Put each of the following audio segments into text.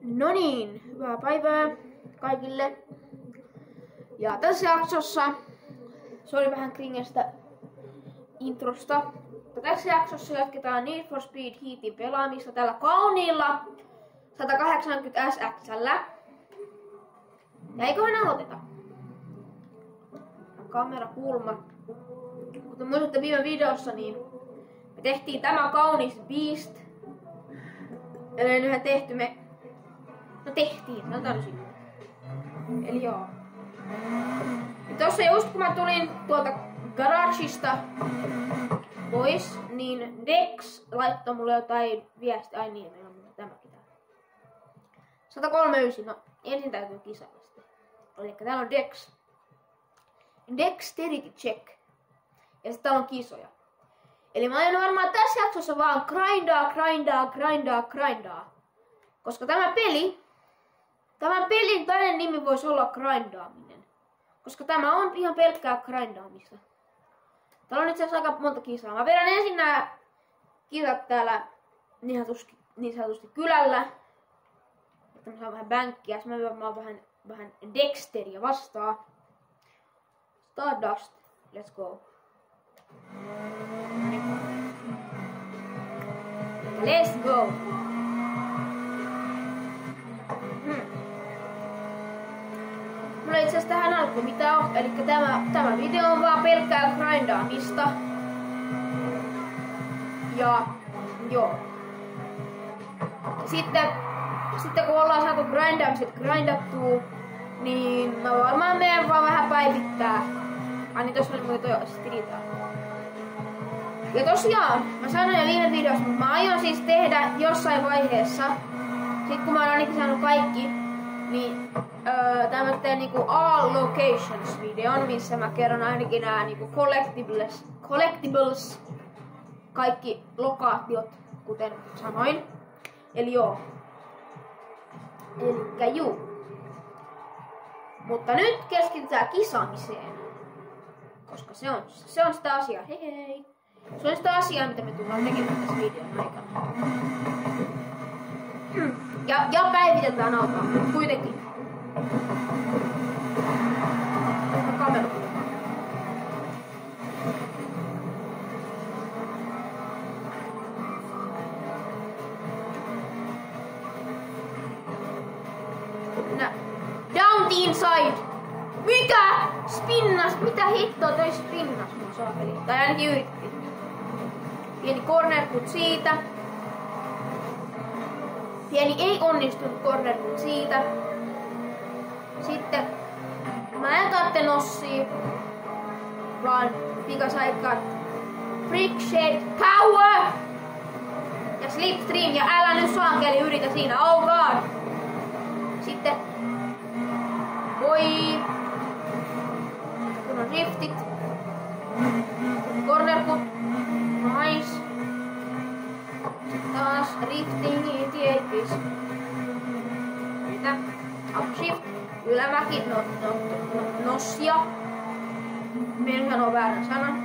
No niin, hyvää päivää kaikille. Ja tässä jaksossa, se oli vähän kringestä introsta, mutta tässä jaksossa jatketaan Need for Speed Heatin pelaamista tällä kauniilla 180 SX:llä. Ja eiköhän aloiteta. Kamerakulma. Kuten muistatte viime videossa, niin me tehtiin tämä kaunis Beast. Eli nyhän tehty me... No tehtiin, sanotaan nyt. Eli joo. Ja tossa just kun mä tulin tuolta garageista pois, niin Dex laittoi mulle jotain viestiä. Ai niin, meillä on tämäkin täällä. 139, no ensin täytyy kisailla sitten. Eli täällä on Dex. Dexterity check. Ja sitten täällä on kisoja. Eli mä aion varmaan tässä jaksossa vaan grindaa. Koska tämän pelin toinen nimi voisi olla grindaaminen. Koska tämä on ihan pelkkää grindaamista. Täällä on itse asiassa aika monta kisaa. Mä vedän ensin nää kisat täällä niin sanotusti kylällä. Että mä saan vähän bänkkiä. Sitten mä oon vähän Dexteria vastaan. Stardust. Let's go. Let's go. Mulla itse asiassa tähän alkuun mitään on, eli tämä video on vaan pelkkää grindaamista. Ja joo. Sitten kun ollaan saatu grindaamiset grindattua, niin mä varmaan menen vaan vähän päivittää. Ai niin tossa oli muuten toi tilitää. Ja tosiaan, mä sanoin jo viime videossa, mutta mä aion siis tehdä jossain vaiheessa, sit kun mä oon ainakin saanut kaikki, niin tämmöten niinku all locations videon, missä mä kerron ainakin nää niinku collectibles, kaikki lokaatiot, kuten sanoin. Eli joo. Elikkä juu. Mutta nyt keskitytään kisaamiseen. Koska se on sitä asiaa. Hei hei. Se on sitä asiaa, mitä me tullaan tekemään tässä videon aikana. Ja päivitetään autoa, mutta kuitenkin. Kamera. Down the inside! Mikä? Spinnas? Mitä hittoa toi spinnas mun saakeli? Tai ainakin yritti. Pieni corner put siitä. Pieni ei onnistunut corner put siitä. Sitten mä en tarvitse nossia, vaan because I got freak shade power! Ja slipstream ja älä nyt saakeli yritä siinä, oh god! Sitten voi kun on riftit. Corner put. Nice. Sitten taas rifting tietysti. Mitä? Upshift. Ylämäki. Nossia. Meidän sanoo väärän sanan.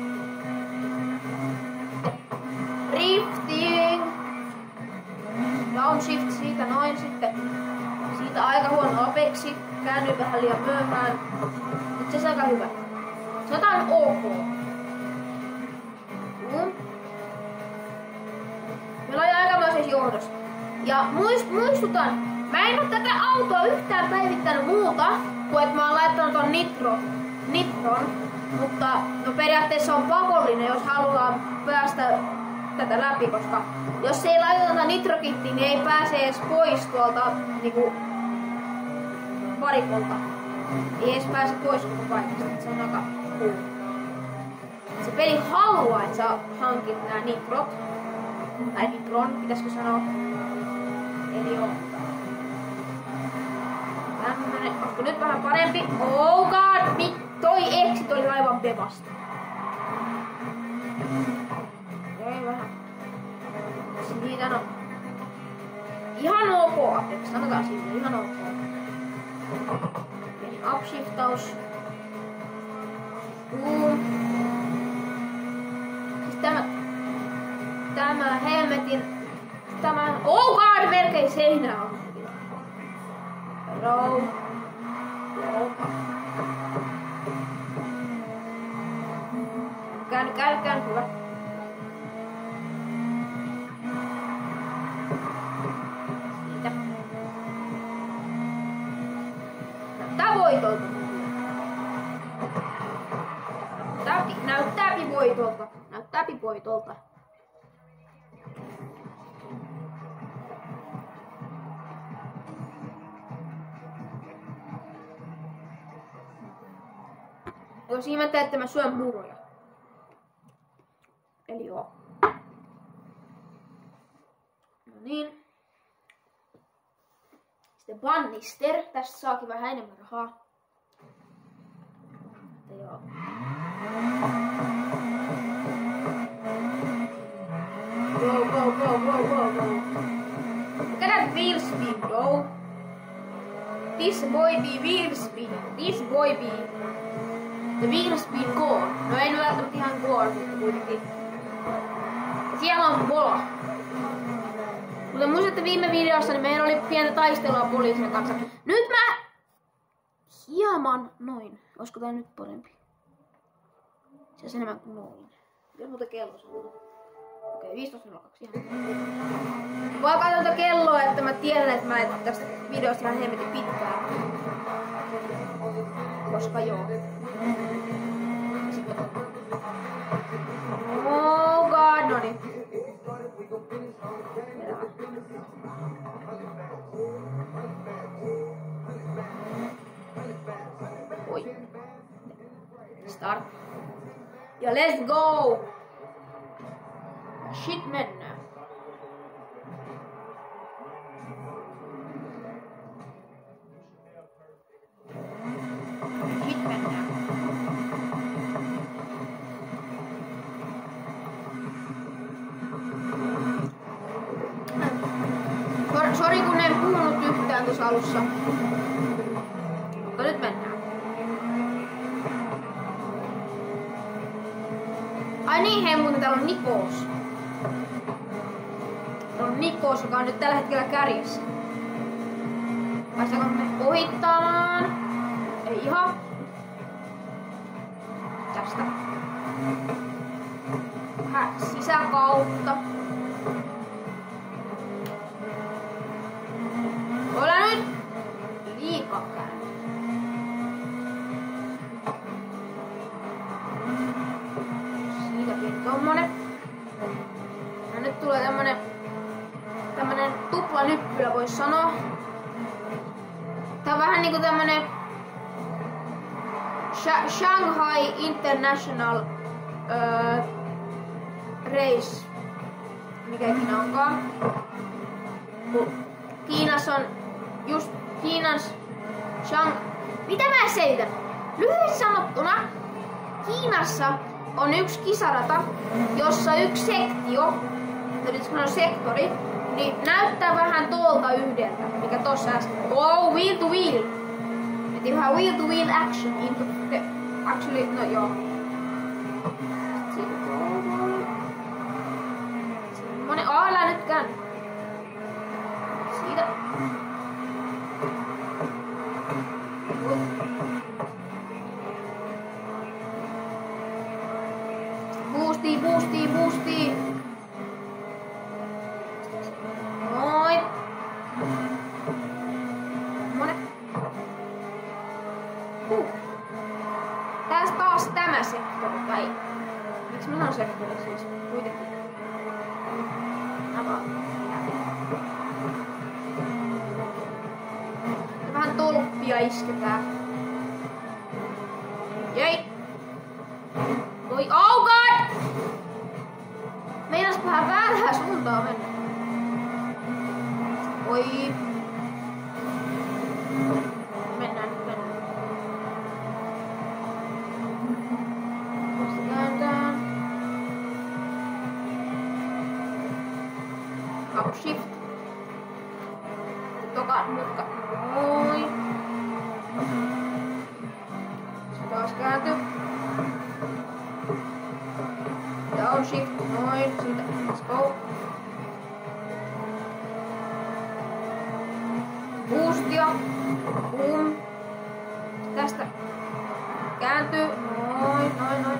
Rifting. Downshift siitä noin sitten. Siitä aika huono apexi. Käännyin vähän liian myöhään. Nyt se on aika hyvä. Sanotaan ok. Meillä on aikamoisessa johdossa. Ja muistutan, mä en oo tätä autoa yhtään päivittänyt muuta, kuin että mä oon laittanut ton nitron. Mutta no periaatteessa on pakollinen, jos haluaa päästä tätä läpi, koska jos ei laiteta nitrokittiin, niin ei pääse edes pois tuolta niinku varikolta. Ei edes pääse pois koko paikasta, se on aika cool. Se peli haluaa, että sä hankit nää nitrot. Tai nitron, pitäisikö sanoa. Eli joo. Tämmönen, onko nyt vähän parempi? Oh god, toi exit oli aivan bevasta. Ei vähän. Siitä no. Ihan ok apex, sanotaan siitä, ihan ok. Pieni upshiftaus. Siis tämä helmetin... Oh god, melkein seinää on. Slow. Käänny, hyvä. Siitä. Näyttää voitolta. Näyttääpi voitolta. Jos ihmettä, että mä syön muroja. Eli joo. No niin. Sitten Bannister. Tässä saakin vähän enemmän rahaa. Mutta joo. Go. Look at that wheel speed, bro. This boy be wheel speed. This boy be the wheel speed goal. No ei nyt välttämättä ihan goal, mutta kuitenkin. Ja siellä on Bola. Mutta muistatte viime videossa, niin meillä oli pientä taistelua poliisien kanssa. Nyt mä hieman noin. Olisiko tää nyt parempi? Se on enemmän kuin noin. Jos muuta kello sanoo. Okei, 15.02 ihan. Voi katsoa kelloa, että mä tiedän, että mä et tästä videosta ihan hemmetin pitkään. Koska joo. Oh god, noniin. Oi. Start. Ja let's go! Shit mennään. Sori kun en puhunut yhtään tuossa alussa. Mutta nyt mennään. Ai niin, hei muuten täällä on Nikos. Täällä on Nikos, joka on nyt tällä hetkellä kärjessä. Päästäänkö me ohittamaan? Ei ihan. Tästä. Vähän sisäkautta. Olla nyt liikaa käänny. Siitä pieni tommonen. Ja nyt tulee tämmönen tuplanyppylä vois sanoa. Tää on vähän niinku tämmönen Shanghai International Race. Mikä ikinä onkaan. Kiinassa on just mitä mä selitän? Lyhyesti sanottuna, Kiinassa on yksi kisarata, jossa yksi sektio, sektori, niin näyttää vähän tuolta yhdeltä, mikä tossa äsken. Oh, wheel to wheel! Eli vähän wheel to wheel action into the, actually, no joo. Semmonen, älä nytkään. Siitä. Boostii. Noin. Monen. Tässä taas tämä sektori, tai miksi mä sanon sektori siis? Kuitenkin. Vähän tolppia isketään. Jei! Oi, oh god! Meinas vähän väärään suuntaan mennä. Oi. Mennään. Kääntään. Shift. Toka mutka. Moi. Se taas kääntyy. Down shift. Noin. Siitä. Let's go. boostia. Boom. Tästä kääntyy. Noin.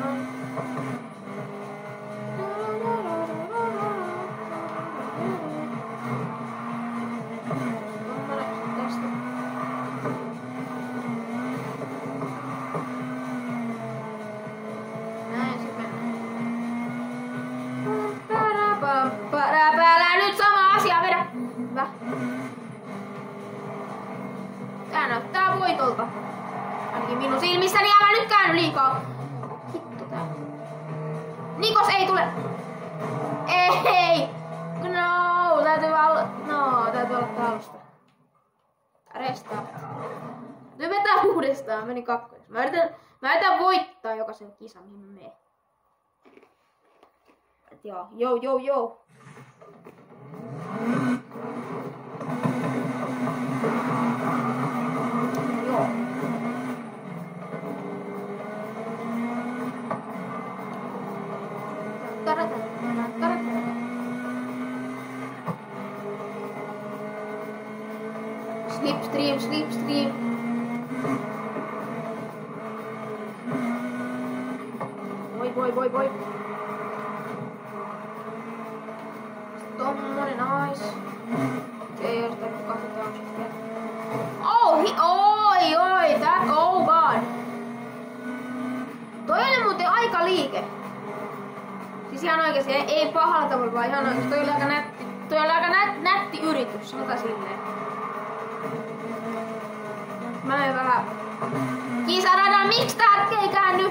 Nyt sama asia, vedä! Hyvä. Tää näyttää voitolta. Ainakin minun silmissäni, älä nyt käänny liikaa. Hitto tää. Nikos ei tule! Ei! No, täytyy aloittaa alusta. Restart. Nyt vetää uudestaan, meni kakkoseksi. Mä yritän voittaa jokaisen kisan, mihin mä menen. Joo. Joo. Slipstream. Voi. Tommonen nice. Ei oo sitä katsotaan sitten. Oi, oh god. Toi oli muuten aika liike. Siis ihan oikeesti, ei pahalla tavalla, vaan ihan oikeesti. Toi oli aika nätti yritys, sanotaan silleen. Mä menen vähän kisaradan, miksi tää ei käänny?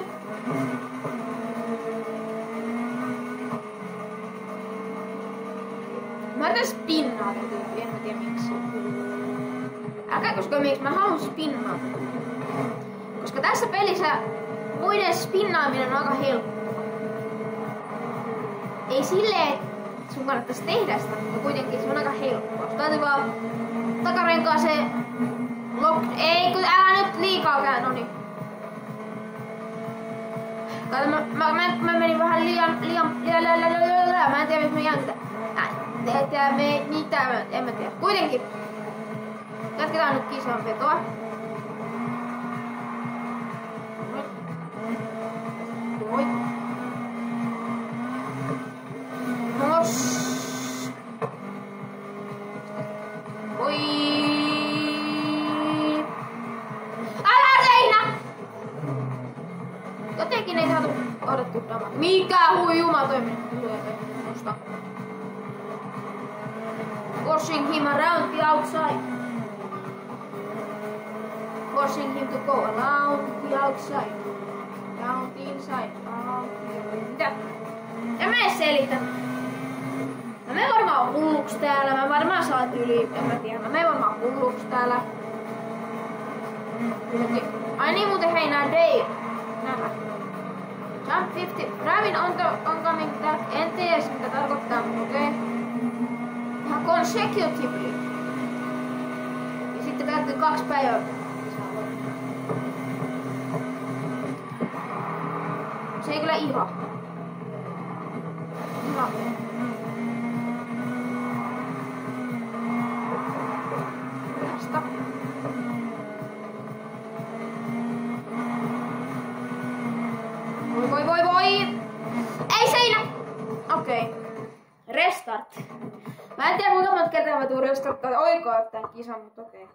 Mä yritän spinnaa tyyppiä, en mä tiedä miksi. Älkää koska miksi, mä haluan spinnaa. Koska tässä pelissä muiden spinnaaminen on aika helppoa. Ei silleen, että sun kannattais tehdä sitä, mutta kuitenkin se on aika helppoa. Sun täytyy vaan takarenkaa se ei, kun älä nyt liikaa käy, noniin. Kato, mä menin vähän liian, mä en tiedä, miksi mä jään tätä. En mä tiedä. Kuitenkin. Jatketaan nyt kisan vetoa. Jotenkin ei saatu odottu damaa. Mikä jumala toimii? Musta. Forcing him around the outside. Forcing him to go around the outside. Down the inside. Mitä? En mä edes selitä. Mä menen varmaan hulluks täällä. Mä varmaan saat yli. En mä tiedä. Mä menen varmaan hulluks täällä. Ai niin muuten hei nää Dave. Nämä. Jump 50. Driving on the oncoming track. En tiedä mitä tarkoittaa, mutta okei. Ihan consecutively. Ja sitten päättyy 2 päivää. Se ei kyllä ihan. Ihan. Tästä. Voi! Ei seinä! Okei. Restart. Mä en tiedä kuinka monta kertaa mä tuun restarttaa oikoa tän kisan, mutta okei.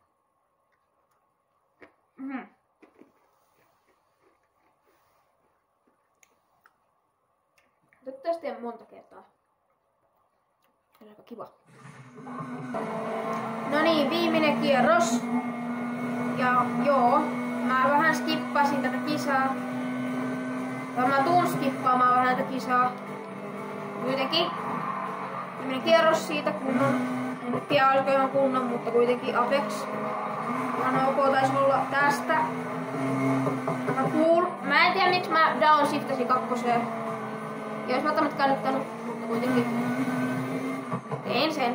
Toivottavasti teen monta kertaa. Aika kiva. No niin, viimeinen kierros. Ja joo, mä vähän skippasin tätä kisaa. Varmaan tuun skippaamaan vähän tätä kisaa. Kuitenkin. Viimeinen kierros siitä kunnon. En nyt tiedä oliko ihan kunnon, mutta kuitenkin Apex. Ihan ok taisi olla tästä. Aika cool. Mä en tiedä miksi mä downshiftasin 2. Ei ois välttämättä kannattanut, mutta kuitenkin. Tein sen.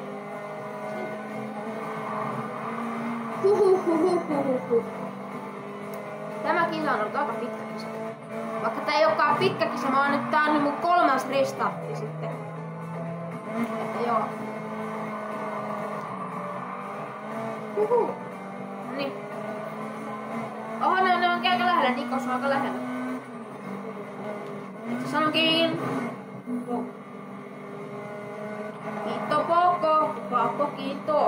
Tämä kisa on ollut aika pitkä kisa. Vaikka tää ei olekaan pitkä kisa, tää on nyt mun 3. restartti sitten. Että joo. Uhu. Niin. Oho, ne on aika lähellä. Nikos on aika lähellä. Itse sanokin. Go. Kiitto Poko. Pakko kiitto.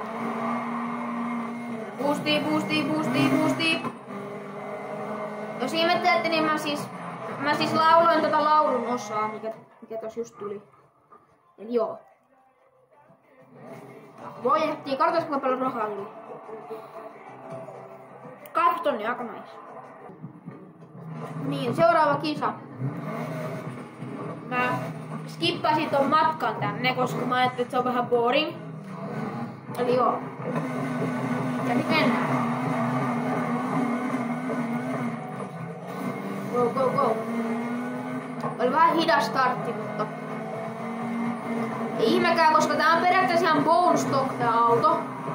Boosti. Jos ihmettelette, niin mä siis lauloin tätä laulun osaa, mikä tossa just tuli. Eli joo. Voitettiin, katsotaan kuinka paljon rahaa tuli. 2 tonnia, aika nice. Niin, seuraava kisa. Mä skippasin ton matkan tänne, koska mä ajattelin, että se on vähän boring. Eli joo. Ja nyt mennään. Go. Oli vähän hidas startti, mutta ei ihmekään, koska tää on periaatteessa ihan bone stock tää auto.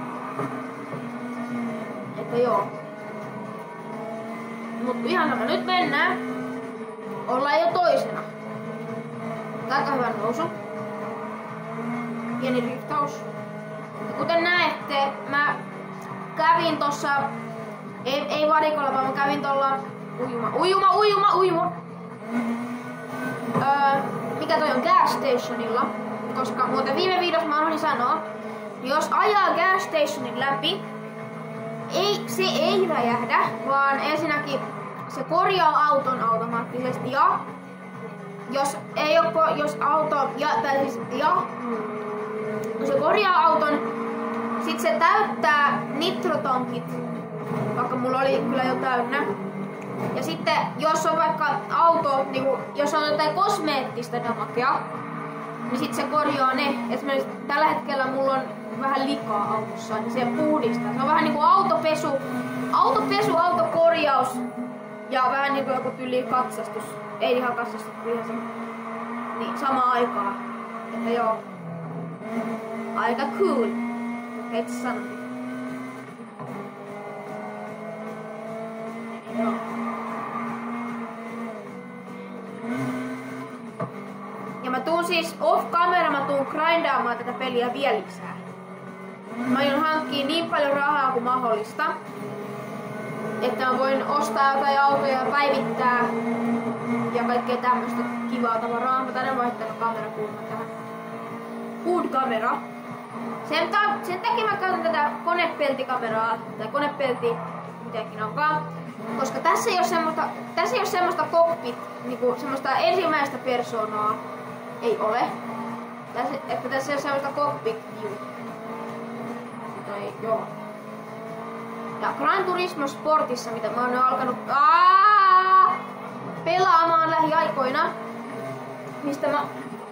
Että joo. Mut ihan sama, nyt mennään. Ollaan jo toisena. Aika hyvä nousu. Pieni driftaus. Ja kuten näette, mä kävin tossa, ei varikolla, vaan mä kävin tuolla ujuma. Mikä toi on gas stationilla, koska muuten viime videossa mä haluan sanoa, jos ajaa gas stationin läpi, se ei räjähdä, vaan ensinnäkin se korjaa auton automaattisesti ja jos se korjaa auton, sit se täyttää nitrotankit, vaikka mulla oli kyllä jo täynnä. Ja sitten jos on vaikka auto, niinku, jos on jotain kosmeettista damakea, niin sit se korjaa ne. Esimerkiksi tällä hetkellä mulla on vähän likaa autossa, niin se puhdistaa. Se on vähän niinku autopesu, autokorjaus ja vähän niinku joku tyyli katsastus. Ei ihan katsastus, ihan se. Niin, samaan aikaan. Että joo. Aika cool. Heitä sanoa. Joo. Ja mä tuun siis off-camera, mä tuun grindaamaan tätä peliä vielä lisää. Mä aion hankkia niin paljon rahaa kuin mahdollista, että mä voin ostaa jotain autoja ja päivittää ja kaikkea tämmöstä kivaa tavaraa. Mä tänne vaihtanut kamerakulman tähän. Hood-kamera. Sen takia mä käytän tätä konepeltikameraa, tai konepelti, mitenkin onkaan. Koska tässä ei ole semmoista cockpit, niinku semmoista ensimmäistä persoonaa ei ole. Tässä ei ole semmoista cockpit view. Joo. Ja Gran Turismo Sportissa, mitä mä oon alkanut pelaamaan lähiaikoina, mistä mä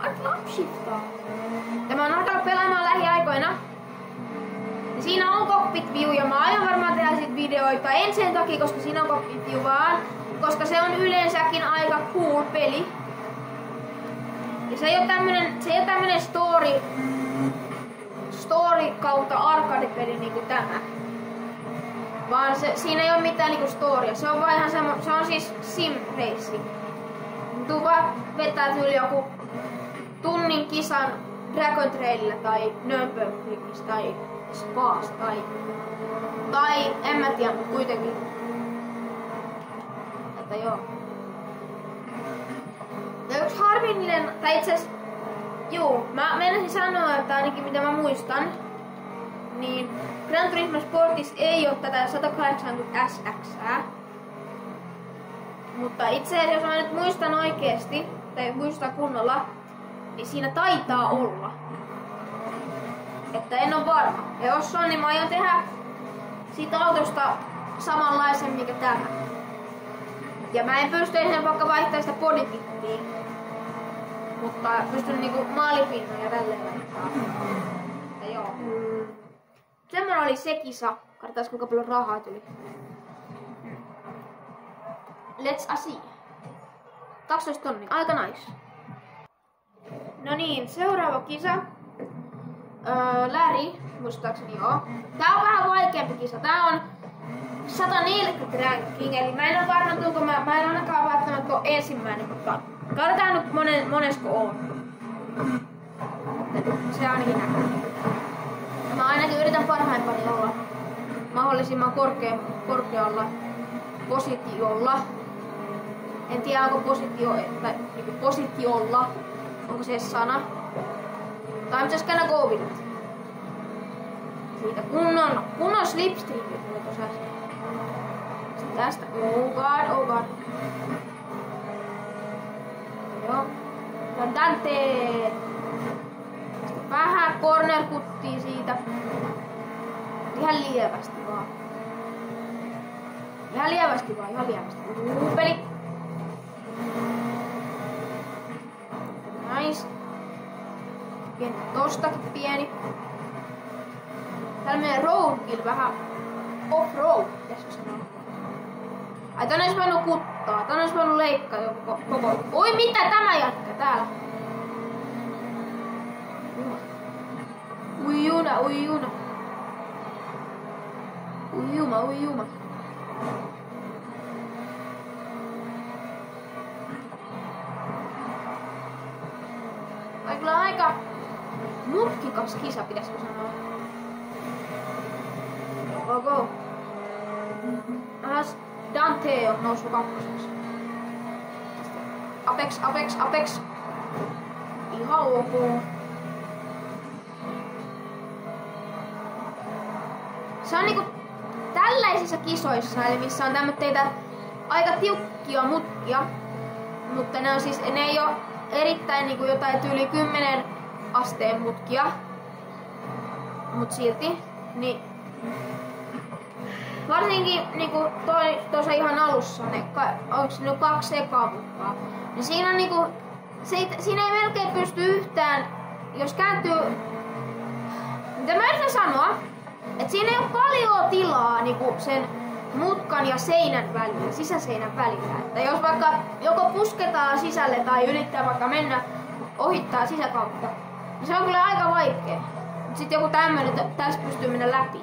oon alkanut pelaamaan lähiaikoina. Ja siinä on cockpit view ja mä aion varmaan tehdä sit videoita. En sen takia, koska siinä on cockpit view, vaan koska se on yleensäkin aika cool peli. Ja se ei oo tämmönen story kautta arcade-peli niinku tämä. Vaan siinä ei oo mitään niinku storya. Se on vaan ihan se on siis sim racing. Tuu vaan vetää tyyli joku tunnin kisan Dragon Trailillä tai Nürburgringissa tai Spaas tai en mä tiedä, mutta kuitenkin. Että joo. Ja yksi harmillinen, tai itseasiassa, mä meinasin sanoa, että ainakin mitä mä muistan, niin Gran Turismo Sportissa ei oo tätä 180 SX:ää. Mutta itse asiassa, jos mä nyt muistan oikeesti, tai muistan kunnolla, niin siinä taitaa olla. Että en oo varma. Ja jos on, niin mä aion tehdä siitä autosta samanlaisen mikä tämä. Ja mä en pysty ihan vaikka vaihtaa sitä bodykittiä. Mutta pystyn niinku maalipinnoja tälleen vaihtaa. Ja joo. Semmoinen oli se kisa. Katsotaan kuinka paljon rahaa tuli. Let's see. 12 tonnia. Aika nice. No niin, seuraava kisa. Läri, muistaakseni joo. Tää on vähän vaikeampi kisa. Tää on 140 ranking, eli mä en oo varma tuunko mä en ainakaan välttämättä oo ensimmäinen, mutta katsotaan nyt monesko on. Se ainakin näkyy. Mä ainakin yritän parhaimpani olla mahdollisimman korkealla positiolla. En tiedä onko tai niinku positiolla, onko se sana. Tai I'm just gonna go with it. Siitä kunnon slipstreamia tuli tossa äsken. Sitten tästä, oh god. Joo. Tän Dante. Sitten vähän corner kuttii siitä. Ihan lievästi vaan. Ihan lievästi. Peli. Nice. Pieni tostakin pieni. Täällä menee roadkill vähän off-road, pitäisikö sanoa. Ai tän ois voinut kuttaa, tän ois voinut leikkaa koko. Oi mitä tämä jätkä täällä? Uijuna. Uijuma. Kyllä aika mutkikas kisa, pitäisikö sanoa. Go. Dante on noussut kakkoseksi. Apex. Ihan ok. Se on niinku tällaisissa kisoissa, eli missä on tämmöitä aika tiukkia mutkia, mutta ne ei oo erittäin niinku jotain tyyli 10 asteen mutkia, mut silti, niin varsinkin niinku tuossa ihan alussa, onks ne 2 ekaa mutkaa, niin siinä on niinku, siinä ei melkein pysty yhtään, jos kääntyy, mitä mä yritän sanoa, että siinä ei ole paljon tilaa niinku sen mutkan ja seinän välillä, sisäseinän välillä. Että jos vaikka joko pusketaan sisälle tai yrittää vaikka mennä ohittaa sisäkautta, niin se on kyllä aika vaikea. Mut sit joku tämmönen, tässä pystyy mennä läpi.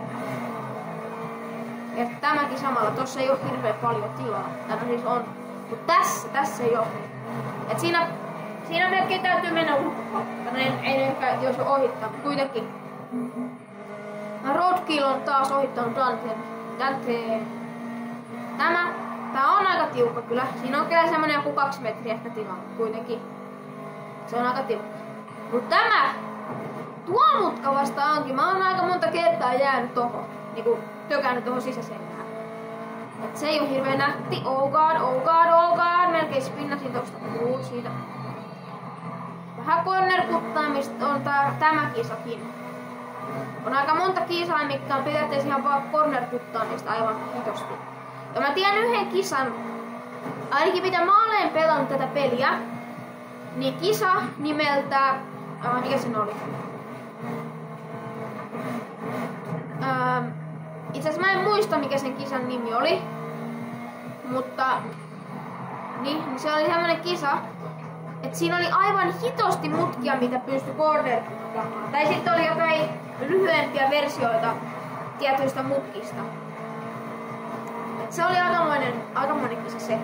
Ja tämäkin samalla, tossa ei oo hirveän paljon tilaa. Tämä siis on. Mut tässä ei oo. Et siinä melkein täytyy mennä ulkopuolella. Ei ehkä jos ohittaa, mutta kuitenkin. Roadkill on taas ohittanut Dante. Tää on aika tiukka kyllä. Siinä on kyllä semmonen joku 2 metriä ehkä tilaa, kuitenkin. Se on aika tiukka. Mut tuo mutka vasta onkin. Mä oon aika monta kertaa jäänyt tohon. Niinku tökännyt tohon sisäseinään. Et se ei oo hirveen nätti. Oh god. Melkein spinnasin tosta siitä. Vähän corner-kuttaamista on tämä kisakin. On aika monta kisaa, mitkä on periaatteessa ihan vaan corner-kuttaamista aivan hitosti. Ja mä tiedän yhden kisan, ainakin mitä mä olen pelannut tätä peliä, niin kisa nimeltä, mikä se oli? Itse asiassa mä en muista mikä sen kisan nimi oli, mutta niin se oli semmonen kisa, että siinä oli aivan hitosti mutkia, mitä pystyi corner-kuttaamaan. Tai sitten oli jotain lyhyempiä versioita tietyistä mutkista. Et se oli aikamoinen kisa se.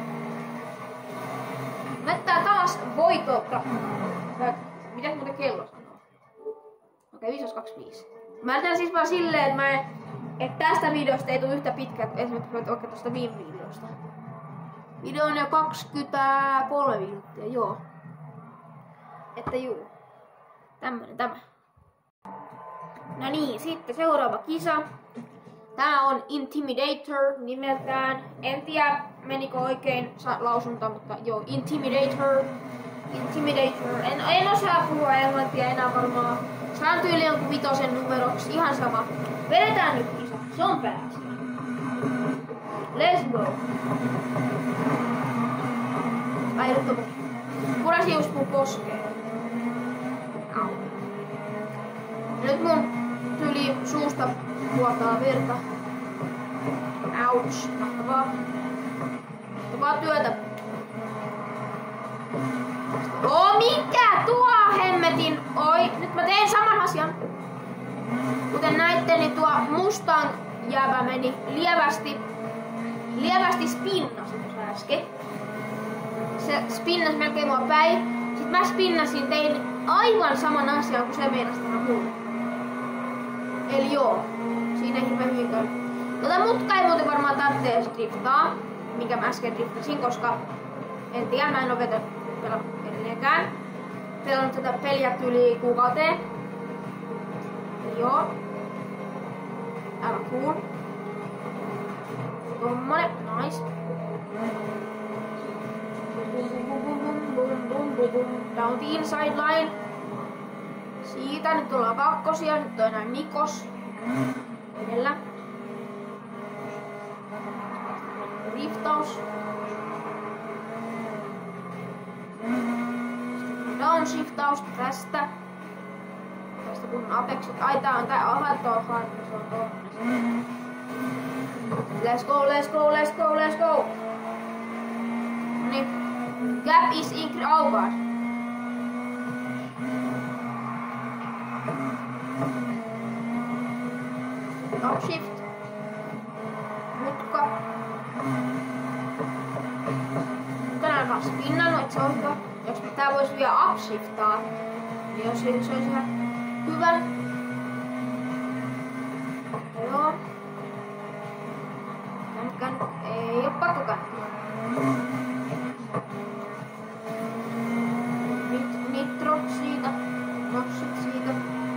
Näyttää taas voitolta. Mitäs muuten kello sanoo? Okei, 5.25. Mä yritän siis vaan silleen, että tästä videosta ei tule yhtä pitkä, esimerkiksi vaikka tuosta viime videosta. Video on jo 23 minuuttia, joo. Että juu. Tämä. No niin, sitten seuraava kisa. Tää on Intimidator nimeltään. En tiedä menikö oikein lausunta, mutta joo, Intimidator. En osaa puhua englantia enää varmaan. Saan tyyli jonkun 5 numeroksi, ihan sama. Vedetään nyt kisa, se on pääasia. Let's go. Ai nyt on purasin just mun poskeen. Au. Nyt mun tyyli suusta vuotaa verta. Ouch. Mahtavaa työtä. Mikä tuo hemmetin? Oi, nyt mä teen saman asian. Kuten näitte, niin tuo Mustang jäävä meni lievästi spinnasi tuossa äsken. Se spinnasi melkein mua päin. Sitten mä spinnasin, tein aivan saman asian kuin se meinasi tehdä mulle. Eli joo, siinä ei hirveän hyvin käy. Mutka ei muuten varmaan tarvitse edes driftaa, minkä mä äsken driftasin, koska en tiedä, mä en ole pelannut edelleenkään. Pelannut tätä peliä yli kuukauteen. Eli joo. Aivan cool. Tommonen, nice. Down the inside line. Siitä nyt ollaan kakkosia, nyt on enää Nikos edellä. Riftaus. Downshiftaus tästä. Tästä kun apexit. Ai tää on tää ahattoa. Se on tommonen. Let's go, let's go, let's go, let's go. Noniin. Gap is increased. Oh god. Upshift. Mutka. Tänään kanssa pinnannut, et se on hyvä. Jos tää vois vielä upshiftaa, niin jos se olisi ihan hyvä. Joo. Ei oo pakko kannattaa. Nitro siitä. Noxit siitä.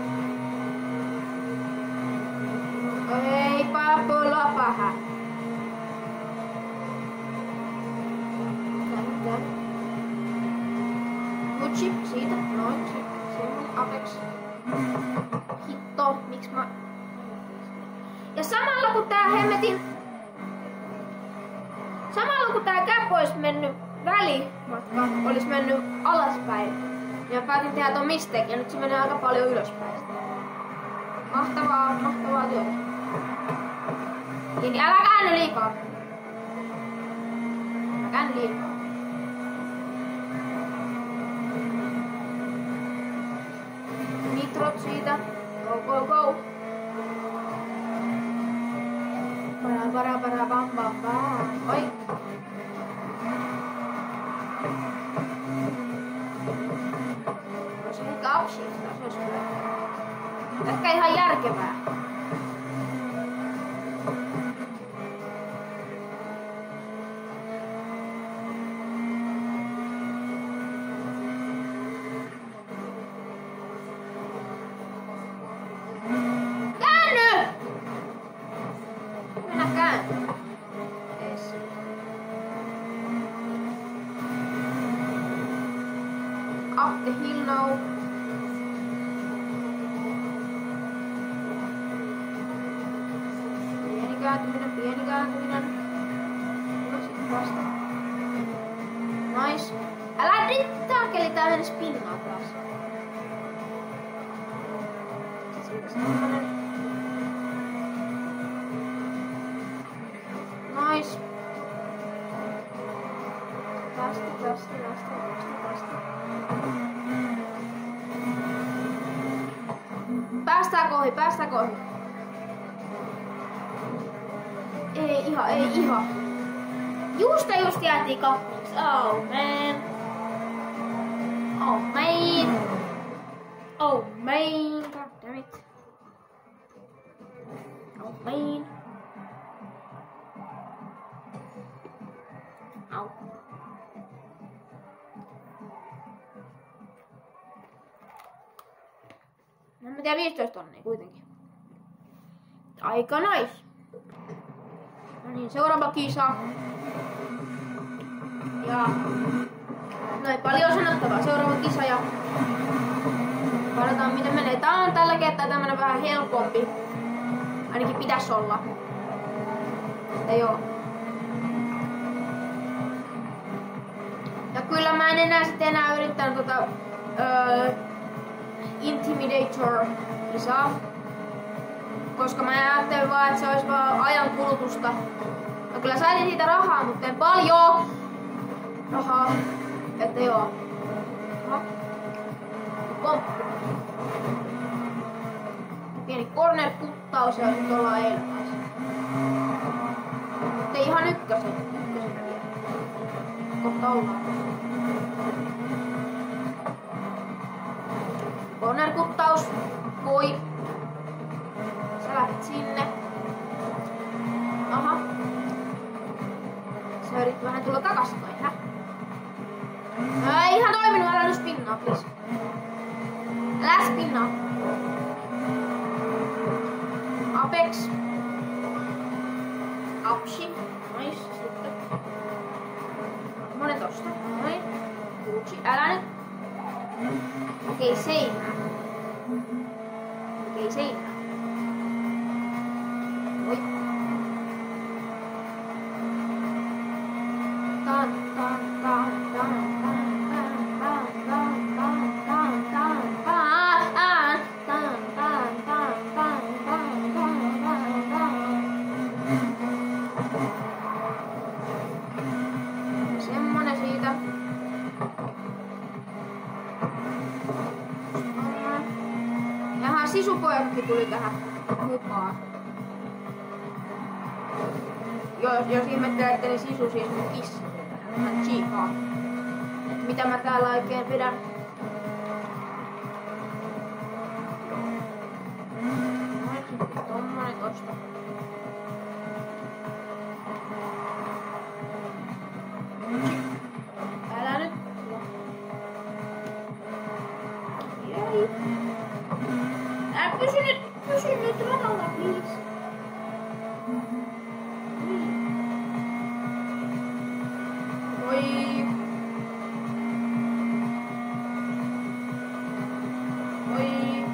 Ei papola paha. Gucci siitä. Noin. Se on Apex. Hitto. Miks mä... Ja samalla kun tää hemmetin... Samalla kun tää gap ois mennyt välimatka, olis mennyt alaspäin. Ja päätin tehdä ton mistake ja nyt se menee aika paljon ylöspäin. Mahtavaa työtä. Niin älä käänny liikaa. Älä käänny liikaa. Nitrot siitä. Go go go. Para bam bam bam. Oi. Voisi ehkä upshiftaa, se olisi hyvä. Ehkä ihan järkevää. Up the hill now. Pieni kääntyminen. Vasta. Nice. Älä rittaakeli, tää meni spinnaa taas. Siitä semmonen. Nice. Tästä. Päästään kohi. Ei ihan. Just jäätiin kappaleeksi. Oh man. God damn it. Oh man. Au. No mä tiedän 15 tonnia kuitenkin. Aika nice. No niin, seuraava kisa. Ja... No ei paljon sanottavaa. Seuraava kisa ja... Katsotaan miten menee. Tää on tällä kertaa tämmönen vähän helpompi. Ainakin pitäis olla. Että joo. Ja kyllä mä en enää yrittänyt Intimidator-kisaa. Koska mä ajattelin vaan, että se olisi vaan ajan kulutusta. No kyllä sain siitä rahaa, mutta en paljon rahaa. Että joo. Pomppu. Pieni corner-kuttaus ja nyt ollaan eilpäis. Mutta ei ihan ykkösen vielä. Kohta ollaan. Corner-kuttaus. Moi. Sä lähdet sinne. Aha. Sä yritit vähän tulla takas noin, hä? Ei ihan toiminut, älä nyt spinnaa, please. Älä spinnaa. Apex. Apsi. Nois, sitten. Monen tosta. Noin. Kuusi. Älä nyt. Okei, seinää. Okei, seinää. Oi. Tan, tan, tan, tan, tan. Semmonen siitä. Jaha, sisupojatkin tuli tähän mukaan. Jos ihmettelette, niin sisu siis mun kissa. Hän chiikaa. Mitä mä täällä oikein pidän? Tommonen tosta. Älä nyt. Jäi. Älä pysy nyt radalla, please. Oi. Oi.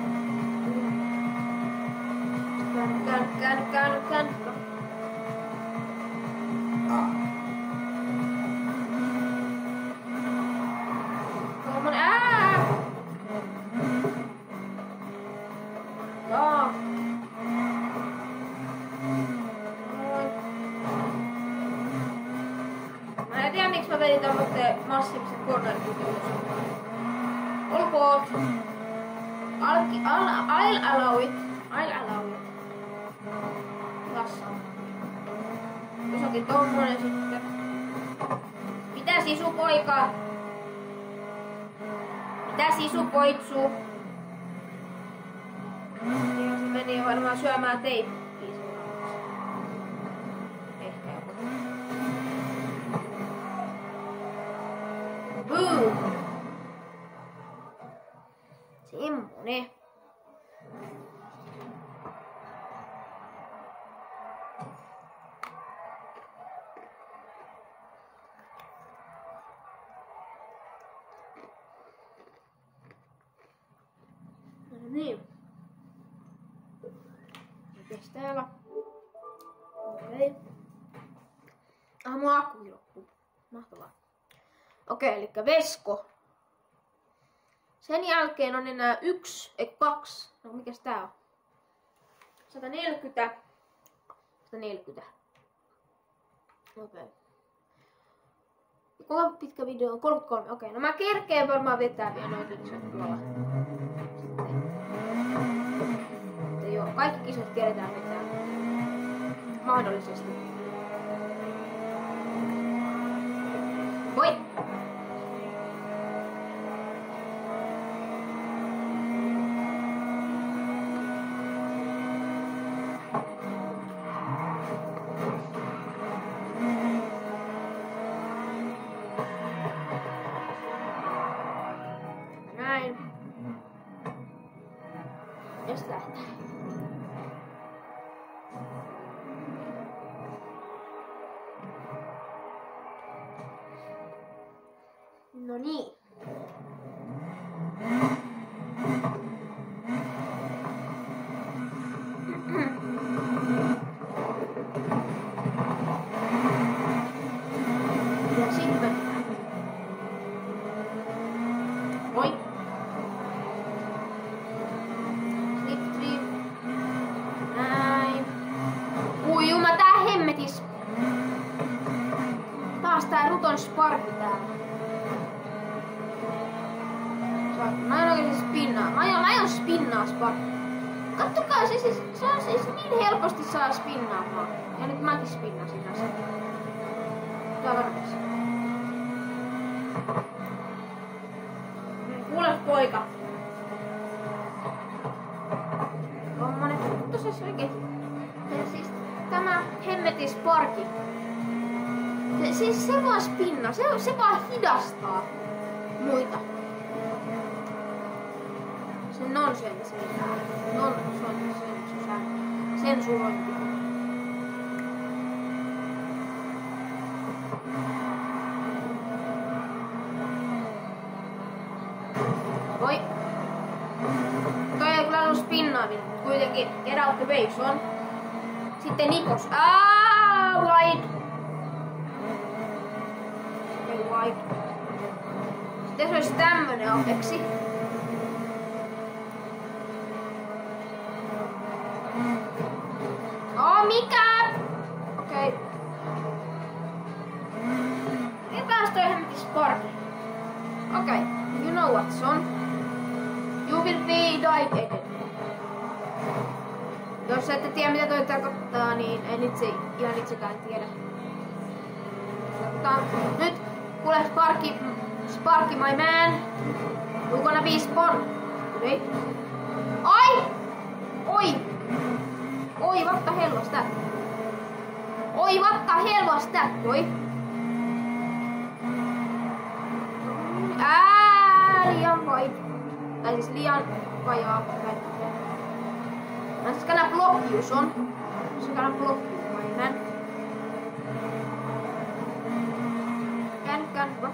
Kään. Tommonen, Joo. Mä en tiedä miksi mä vedin tämmösen massiivisen corner-kysymyksen. Olkoot. I'll allow it. Lassa. Jossakin tommonen sitten. Mitä sisu poika? Mitä sisu poitsu? Ja se meni varmaan syömään teippiä seuraavaksi. Ehkä joku. Boom! Semmonen. Niin. Mites täällä? Okei. Mun akkukin loppuu. Mahtavaa. Okei, elikkä vesko. Sen jälkeen on enää 2. No mikäs tää on? 140. Okei. Kuinka pitkä video on? 33. Okei, no mä kerkeen varmaan vetää vielä noin kisat tuolla. Sitten joo, kaikki kisat keretään vetää. Mahdollisesti. Voi! Näin. Jos lähtee. No niin. Ja sitten. Moi. Slipstream. Näin. Juma, tää hemmetis. Taas tää Ruton Sparky täällä. Mä en oikeesti spinnaa. Mä aion spinnaa Sparky. Kattokaa, se on siis niin helposti saa spinnaamaan. Ja nyt mäkin spinnasin tässä. Tää varmasti. Kuules poika. Tommonen. Mutta se oikein Ja siis tämä hemmetin Sparky. Se vaan spinnaa, se vaan hidastaa muita. Se nonsenssi. Sensurointi. Voi. Toi ei kyllä ollut spinnaaminen, mutta kuitenkin get out the way, son. Sitten Nikos. Wide. Wide. Sitten se olisi tämmönen apeksi. Mikä? Okei. Epäs toi hemmetin Sparky. Okei. You know what, son. You will be dieted. Jos ette tiedä mitä toi tarkoittaa, niin en ihan itsekään tiedä. Nyt, kuule Sparky my man. You gonna be Sparky. Ai! Oi! Oi, what the hell was that? Oi, what the hell was that, boy? Liian vai. Tai siis liian vajaa. I'm just gonna block you, son. I'm just gonna block you, my man. Can, bro.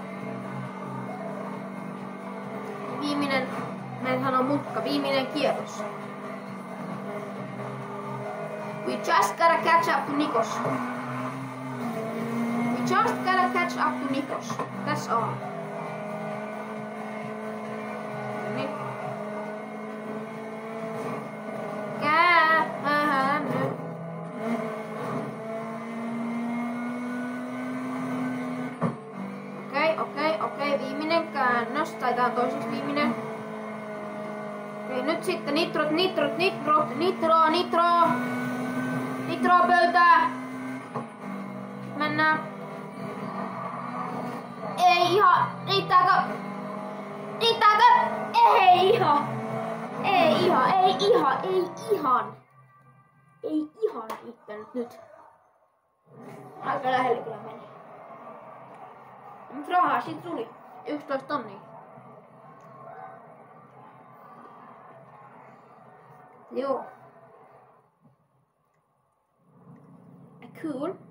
Viimeinen, näinhän on mutka, viimeinen kierros. We just gotta catch up to Nikos. We just gotta catch up to Nikos. That's all. Okei, viimeinen käännös. Tai tää on toiseksi viimeinen. Okei, nyt sitten nitro pöytää. Mennään. Ei ihan. Riittääkö? Ei ihan riittänyt nyt. Aika lähelle kyllä meni. Mut rahaa siitä tuli. 11 tonnia. Joo. Cool.